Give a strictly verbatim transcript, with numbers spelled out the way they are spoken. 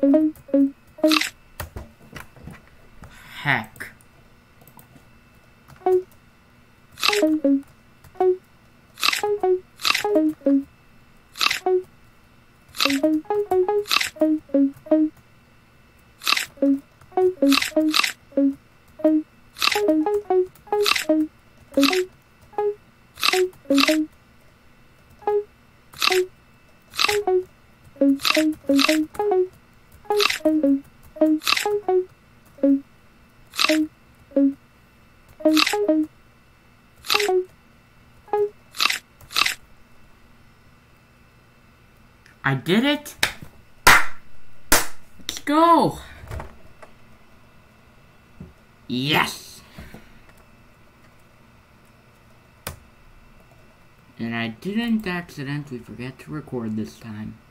Heck. I did it. Let's go. Yes. And I didn't accidentally forget to record this time.